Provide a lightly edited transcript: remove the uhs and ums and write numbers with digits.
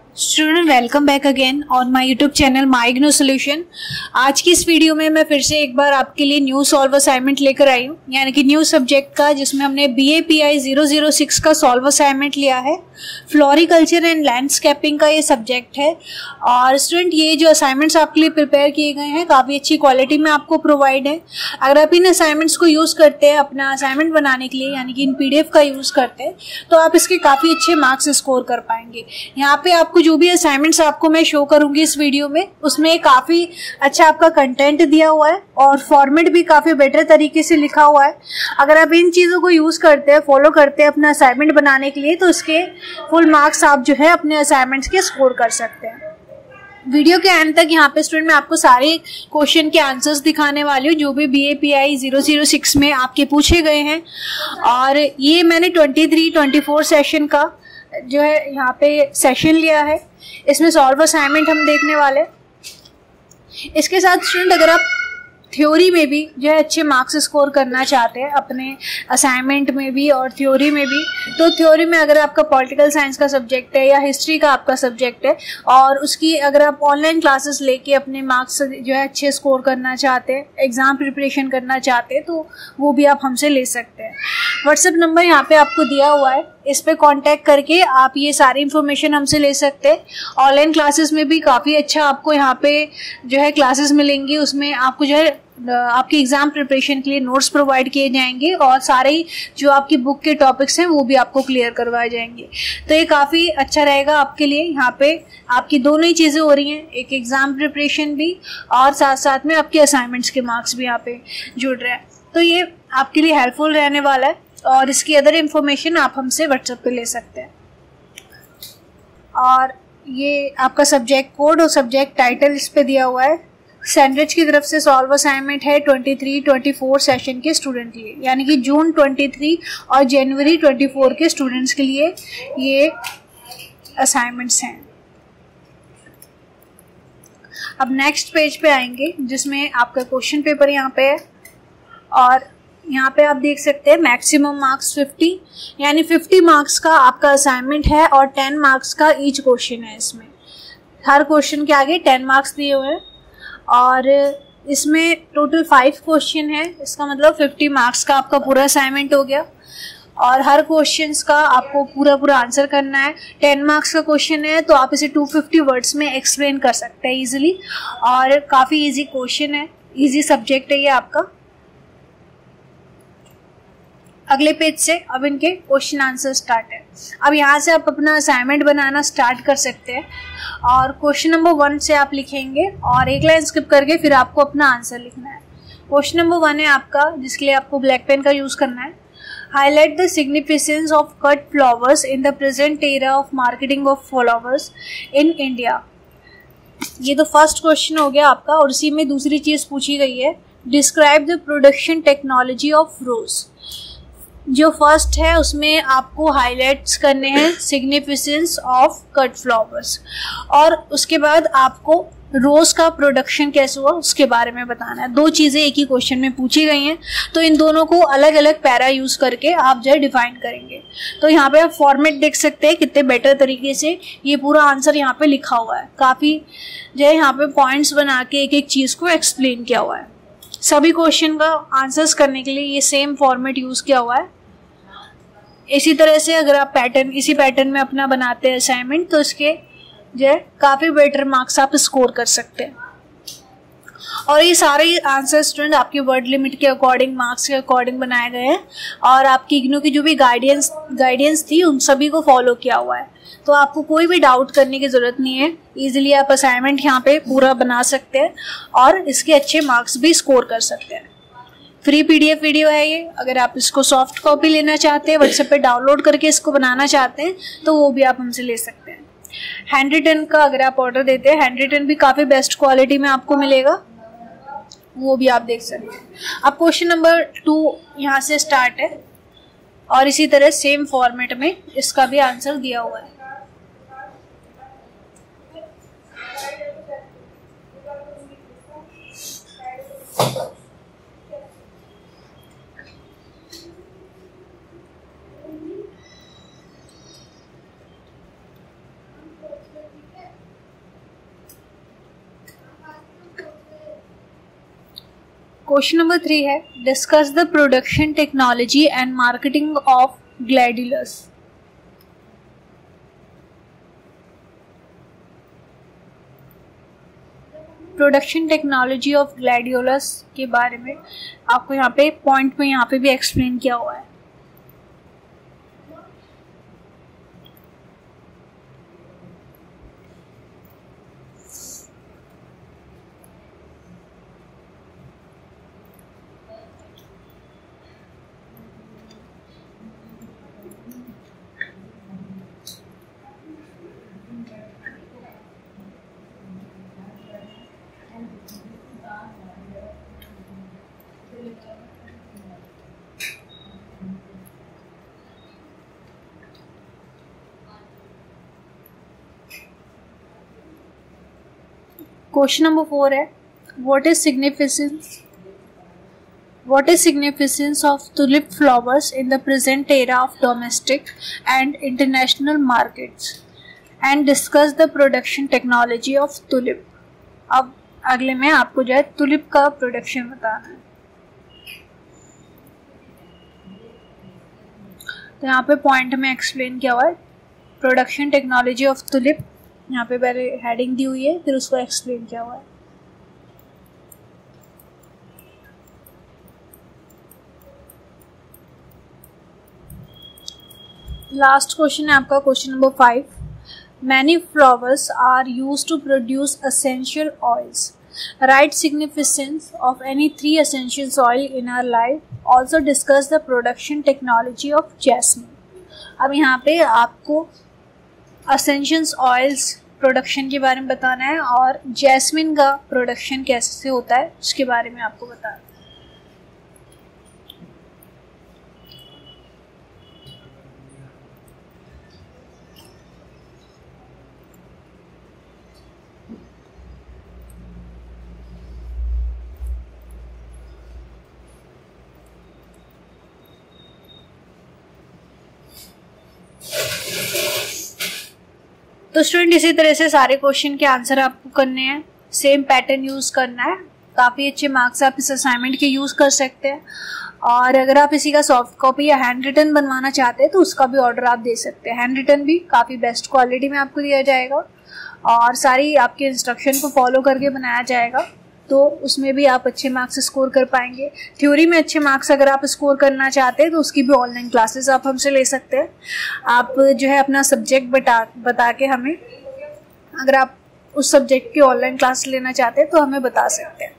Student welcome back again on my YouTube channel my IGNOU solution. आज की इस video में मैं फिर से एक बार आपके लिए न्यू सॉल्व असाइनमेंट लेकर आई हूँ, यानी कि न्यू सब्जेक्ट का, जिसमें हमने BAPI 006 का सॉल्व असाइनमेंट लिया है। फ्लोरिकल्चर एंड लैंडस्केपिंग का ये सब्जेक्ट है। और स्टूडेंट ये जो असाइनमेंट्स आपके लिए प्रिपेयर किए गए हैं काफ़ी अच्छी क्वालिटी में आपको प्रोवाइड है। अगर आप इन असाइनमेंट्स को यूज़ करते हैं अपना असाइनमेंट बनाने के लिए, यानी कि इन PDF का यूज़ करते हैं, तो आप इसके काफ़ी अच्छे मार्क्स स्कोर कर पाएंगे। यहाँ पे आपको जो भी असाइनमेंट्स आपको मैं शो करूंगी इस वीडियो में, उसमें काफ़ी अच्छा आपका कंटेंट दिया हुआ है और फॉर्मेट भी काफ़ी बेटर तरीके से लिखा हुआ है। अगर आप इन चीज़ों को यूज़ करते हैं, फॉलो करते हैं अपना असाइनमेंट बनाने के लिए, तो इसके फुल मार्क्स आप जो है अपने असाइनमेंट्स के स्कोर कर सकते हैं। वीडियो के एंड तक यहाँ पे स्टूडेंट मैं आपको सारे क्वेश्चन के आंसर्स दिखाने वाली हूँ जो भी BAPI 006 में आपके पूछे गए हैं। और ये मैंने 23-24 सेशन का जो है यहाँ पे सेशन लिया है। इसमें सॉल्व असाइनमेंट हम देखने वाले। इसके साथ स्टूडेंट अगर आप थ्योरी में भी जो है अच्छे मार्क्स स्कोर करना चाहते हैं अपने असाइनमेंट में भी और थ्योरी में भी, तो थ्योरी में अगर आपका पॉलिटिकल साइंस का सब्जेक्ट है या हिस्ट्री का आपका सब्जेक्ट है और उसकी अगर आप ऑनलाइन क्लासेस लेके अपने मार्क्स जो है अच्छे स्कोर करना चाहते हैं, एग्ज़ाम प्रिपरेशन करना चाहते हैं, तो वो भी आप हमसे ले सकते हैं। व्हाट्सएप नंबर यहाँ पे आपको दिया हुआ है, इस पे कांटेक्ट करके आप ये सारी इन्फॉर्मेशन हमसे ले सकते हैं। ऑनलाइन क्लासेस में भी काफ़ी अच्छा आपको यहाँ पे जो है क्लासेस मिलेंगी। उसमें आपको जो है आपके एग्जाम प्रिपरेशन के लिए नोट्स प्रोवाइड किए जाएंगे और सारे ही जो आपकी बुक के टॉपिक्स हैं वो भी आपको क्लियर करवाए जाएंगे। तो ये काफ़ी अच्छा रहेगा आपके लिए। यहाँ पे आपकी दोनों ही चीज़ें हो रही हैं, एक एग्जाम प्रिपरेशन भी और साथ साथ में आपके असाइनमेंट्स के मार्क्स भी यहाँ पे जुड़ रहे हैं। तो ये आपके लिए हेल्पफुल रहने वाला है और इसकी अदर इन्फॉर्मेशन आप हमसे व्हाट्सएप पे ले सकते हैं। और ये आपका सब्जेक्ट कोड और सब्जेक्ट टाइटल इस पे दिया हुआ है। सैंडविच की तरफ से सॉल्व असाइनमेंट है 23-24 सेशन के स्टूडेंट के लिए, यानी कि जून 23 और जनवरी 24 के स्टूडेंट्स के लिए ये असाइनमेंट्स हैं। अब नेक्स्ट पेज पे आएंगे जिसमें आपका क्वेश्चन पेपर यहाँ पे है और यहाँ पे आप देख सकते हैं मैक्सिमम मार्क्स 50, यानी 50 मार्क्स का आपका असाइनमेंट है और 10 मार्क्स का ईच क्वेश्चन है। इसमें हर क्वेश्चन के आगे 10 मार्क्स दिए हुए हैं और इसमें टोटल 5 क्वेश्चन है। इसका मतलब 50 मार्क्स का आपका पूरा असाइनमेंट हो गया और हर क्वेश्चंस का आपको पूरा आंसर करना है। 10 मार्क्स का क्वेश्चन है तो आप इसे 250 वर्ड्स में एक्सप्लेन कर सकते हैं इजीली और काफ़ी इजी क्वेश्चन है, इजी सब्जेक्ट है ये आपका। अगले पेज से अब इनके क्वेश्चन आंसर स्टार्ट है। अब यहाँ से आप अपना असाइनमेंट बनाना स्टार्ट कर सकते हैं और क्वेश्चन नंबर 1 से आप लिखेंगे और एक लाइन स्किप करके फिर आपको अपना आंसर लिखना है। क्वेश्चन नंबर 1 है आपका, जिसके लिए आपको ब्लैक पेन का यूज़ करना है। Highlight the significance of cut flowers in the present era of marketing of flowers in India. ये तो फर्स्ट क्वेश्चन हो गया आपका और इसी में दूसरी चीज़ पूछी गई है, describe the production technology of rose. जो फर्स्ट है उसमें आपको हाईलाइट्स करने हैं सिग्निफिकेंस ऑफ कट फ्लावर्स और उसके बाद आपको रोज का प्रोडक्शन कैसे हुआ उसके बारे में बताना है। 2 चीज़ें एक ही क्वेश्चन में पूछी गई हैं तो इन दोनों को अलग अलग पैरा यूज़ करके आप जो है डिफाइन करेंगे। तो यहाँ पे आप फॉर्मेट देख सकते हैं कितने बेटर तरीके से ये पूरा आंसर यहाँ पे लिखा हुआ है। काफ़ी जो है यहाँ पे पॉइंट्स बना के एक एक चीज़ को एक्सप्लेन किया हुआ है। सभी क्वेश्चन का आंसर्स करने के लिए ये सेम फॉर्मेट यूज़ किया हुआ है। इसी तरह से अगर आप इसी पैटर्न में अपना बनाते हैं असाइनमेंट तो इसके जो है काफ़ी बेटर मार्क्स आप स्कोर कर सकते हैं। और ये सारे आंसर स्टूडेंट आपके वर्ड लिमिट के अकॉर्डिंग, मार्क्स के अकॉर्डिंग बनाए गए हैं और आपकी इग्नू की जो भी गाइडेंस थी उन सभी को फॉलो किया हुआ है। तो आपको कोई भी डाउट करने की ज़रूरत नहीं है, ईजिली आप असाइनमेंट यहाँ पे पूरा बना सकते हैं और इसके अच्छे मार्क्स भी स्कोर कर सकते हैं। फ्री PDF वीडियो है ये। अगर आप इसको सॉफ्ट कॉपी लेना चाहते हैं, व्हाट्सएप पे डाउनलोड करके इसको बनाना चाहते हैं तो वो भी आप हमसे ले सकते हैं। हैंड रिटन का अगर आप ऑर्डर देते हैं, हैंड रिटन भी काफ़ी बेस्ट क्वालिटी में आपको मिलेगा, वो भी आप देख सकते हैं। अब क्वेश्चन नंबर 2 यहाँ से स्टार्ट है और इसी तरह सेम फॉर्मेट में इसका भी आंसर दिया हुआ है। क्वेश्चन नंबर 3 है, discuss the production technology and marketing of gladiolus. Production technology of gladiolus के बारे में आपको यहाँ पे पॉइंट में यहाँ पे भी एक्सप्लेन किया हुआ है। क्वेश्चन नंबर 4 है, what is significance of tulip flowers in the present era of domestic and international markets and discuss the production technology of tulip. अब अगले में आपको जो है टुलिप का प्रोडक्शन बताना है। तो यहाँ पे पॉइंट में एक्सप्लेन किया हुआ है प्रोडक्शन टेक्नोलॉजी ऑफ टुलिप, यहाँ पे पहले हेडिंग दी हुई है, फिर उसको एक्सप्लेन किया हुआ है। लास्ट क्वेश्चन है आपका question number 5, many flowers are used to produce essential oils, write significance of any 3 essential oil in our life, also discuss the production technology of jasmine. अब यहाँ पे आपको एसेंशियल ऑयल्स प्रोडक्शन के बारे में बताना है और जैस्मिन का प्रोडक्शन कैसे होता है उसके बारे में आपको बताना है। तो स्टूडेंट इसी तरह से सारे क्वेश्चन के आंसर आपको करने हैं, सेम पैटर्न यूज करना है। काफ़ी अच्छे मार्क्स आप इस असाइनमेंट के यूज कर सकते हैं। और अगर आप इसी का सॉफ्ट कॉपी या हैंड रिटन बनवाना चाहते हैं तो उसका भी ऑर्डर आप दे सकते हैं। हैंड रिटन भी काफ़ी बेस्ट क्वालिटी में आपको दिया जाएगा और सारी आपके इंस्ट्रक्शन को फॉलो करके बनाया जाएगा, तो उसमें भी आप अच्छे मार्क्स स्कोर कर पाएंगे। थ्योरी में अच्छे मार्क्स अगर आप स्कोर करना चाहते हैं तो उसकी भी ऑनलाइन क्लासेस आप हमसे ले सकते हैं। आप जो है अपना सब्जेक्ट बता के हमें, अगर आप उस सब्जेक्ट की ऑनलाइन क्लास लेना चाहते हैं तो हमें बता सकते हैं।